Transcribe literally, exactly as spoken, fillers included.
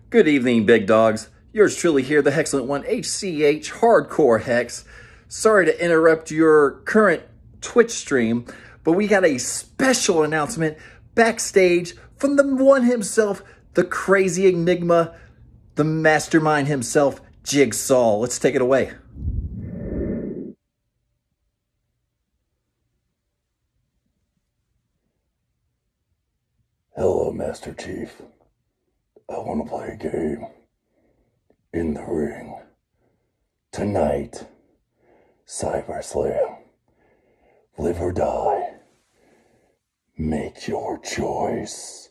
Good evening, big dogs. Yours truly here, the excellent one, H C H Hardcore Hex. Sorry to interrupt your current Twitch stream, but we got a special announcement backstage from the one himself, the crazy enigma, the mastermind himself, Jigsaw. Let's take it away. Hello, Master Chief. I want to play a game. In the ring. Tonight. Cyberslam. Live or die. Make your choice.